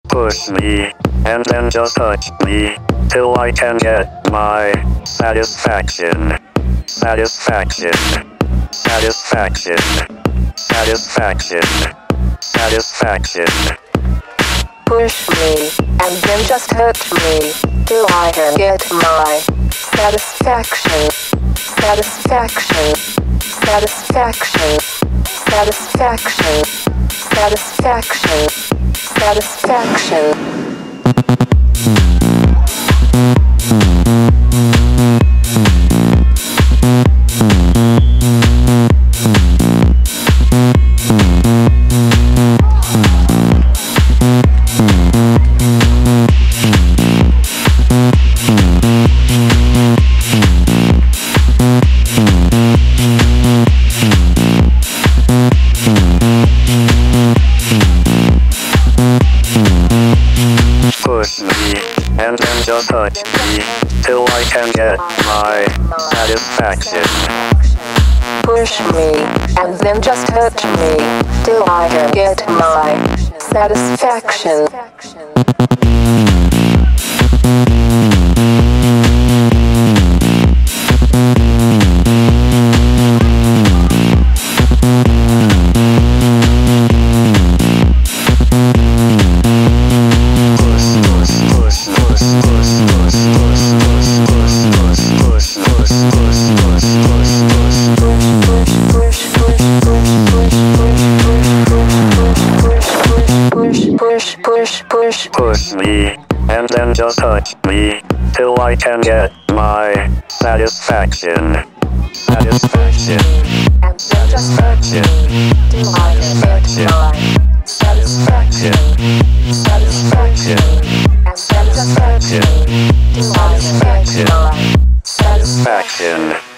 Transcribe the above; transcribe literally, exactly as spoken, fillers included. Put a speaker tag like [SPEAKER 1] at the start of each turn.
[SPEAKER 1] Push me, and then just touch me, till I can get my satisfaction. Satisfaction. Satisfaction. Satisfaction. Satisfaction.
[SPEAKER 2] Push me, and then just hurt me, till I can get my satisfaction. Satisfaction. Satisfaction. Satisfaction. Satisfaction. Satisfaction.
[SPEAKER 1] Push me, and then just touch me, till I can get my satisfaction.
[SPEAKER 2] Push me, and then just hurt me, till I can get my satisfaction. Push, push, push.
[SPEAKER 1] Push me, and then just touch me, till I can get my satisfaction. Satisfaction. Satisfaction. Satisfaction. Satisfaction. Satisfaction. Satisfaction. Satisfaction. Satisfaction.